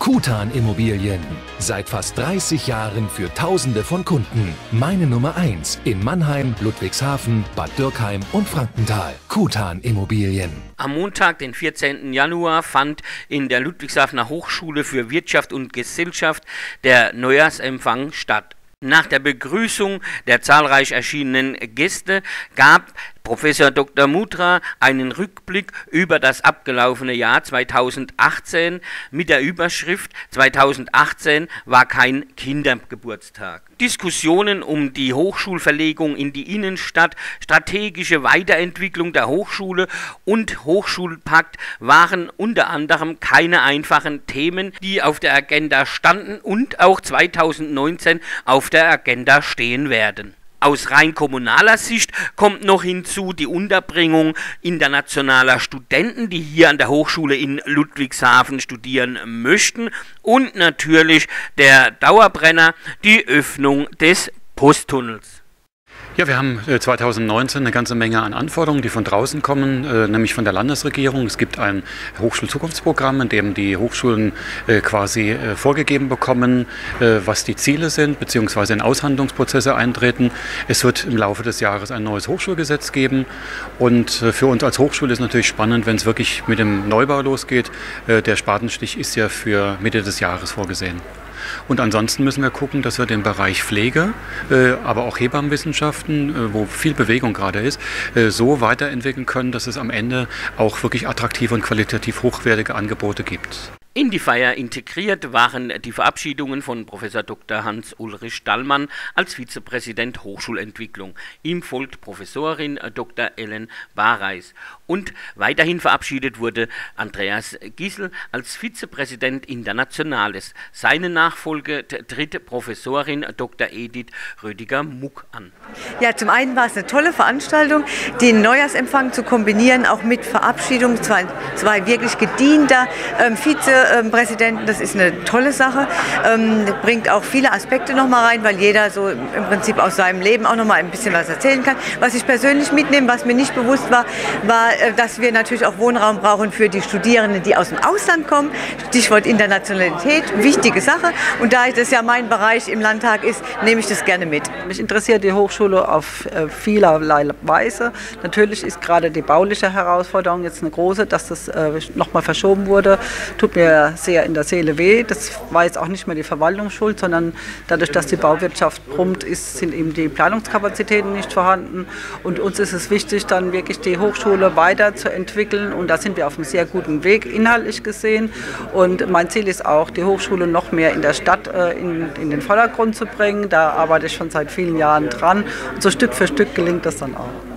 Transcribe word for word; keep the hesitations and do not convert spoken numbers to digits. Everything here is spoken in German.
Kutan Immobilien. Seit fast dreißig Jahren für Tausende von Kunden. Meine Nummer eins in Mannheim, Ludwigshafen, Bad Dürkheim und Frankenthal. Kutan Immobilien. Am Montag, den vierzehnten Januar, fand in der Ludwigshafener Hochschule für Wirtschaft und Gesellschaft der Neujahrsempfang statt. Nach der Begrüßung der zahlreich erschienenen Gäste gab Professor Doktor Mutra einen Rückblick über das abgelaufene Jahr zweitausendachtzehn mit der Überschrift zweitausendachtzehn war kein Kindergeburtstag. Diskussionen um die Hochschulverlegung in die Innenstadt, strategische Weiterentwicklung der Hochschule und Hochschulpakt waren unter anderem keine einfachen Themen, die auf der Agenda standen und auch zweitausendneunzehn auf der Agenda stehen werden. Aus rein kommunaler Sicht kommt noch hinzu die Unterbringung internationaler Studenten, die hier an der Hochschule in Ludwigshafen studieren möchten, und natürlich der Dauerbrenner, die Öffnung des Posttunnels. Ja, wir haben zweitausendneunzehn eine ganze Menge an Anforderungen, die von draußen kommen, äh, nämlich von der Landesregierung. Es gibt ein Hochschulzukunftsprogramm, in dem die Hochschulen äh, quasi äh, vorgegeben bekommen, äh, was die Ziele sind, beziehungsweise in Aushandlungsprozesse eintreten. Es wird im Laufe des Jahres ein neues Hochschulgesetz geben, und äh, für uns als Hochschule ist natürlich spannend, wenn es wirklich mit dem Neubau losgeht. Äh, der Spatenstich ist ja für Mitte des Jahres vorgesehen. Und ansonsten müssen wir gucken, dass wir den Bereich Pflege, äh, aber auch Hebammenwissenschaften, äh, wo viel Bewegung gerade ist, äh, so weiterentwickeln können, dass es am Ende auch wirklich attraktive und qualitativ hochwertige Angebote gibt. In die Feier integriert waren die Verabschiedungen von Professor Doktor Hans-Ulrich Stallmann als Vizepräsident Hochschulentwicklung. Ihm folgt Professorin Doktor Ellen Bareis. Und weiterhin verabschiedet wurde Andreas Giesel als Vizepräsident Internationales. Seine Nachfolge tritt Professorin Doktor Edith Rödiger-Muck an. Ja, zum einen war es eine tolle Veranstaltung, den Neujahrsempfang zu kombinieren, auch mit Verabschiedung zwei, zwei wirklich gedienter ähm, Vizepräsidenten. Das ist eine tolle Sache, ähm, bringt auch viele Aspekte noch mal rein, weil jeder so im Prinzip aus seinem Leben auch noch mal ein bisschen was erzählen kann. Was ich persönlich mitnehme, was mir nicht bewusst war, war, dass wir natürlich auch Wohnraum brauchen für die Studierenden, die aus dem Ausland kommen. Stichwort Internationalität, wichtige Sache. Und da das ja mein Bereich im Landtag ist, nehme ich das gerne mit. Mich interessiert die Hochschule auf äh, vielerlei Weise. Natürlich ist gerade die bauliche Herausforderung jetzt eine große, dass das äh, nochmal verschoben wurde. Tut mir sehr in der Seele weh. Das war jetzt auch nicht mehr die Verwaltung schuld, sondern dadurch, dass die Bauwirtschaft brummt ist, sind eben die Planungskapazitäten nicht vorhanden. Und uns ist es wichtig, dann wirklich die Hochschule weiterzuentwickeln. Und da sind wir auf einem sehr guten Weg, inhaltlich gesehen. Und mein Ziel ist auch, die Hochschule noch mehr in der Stadt äh, in, in den Vordergrund zu bringen. Da arbeite ich schon seit vielen Jahren dran. Und so Stück für Stück gelingt das dann auch.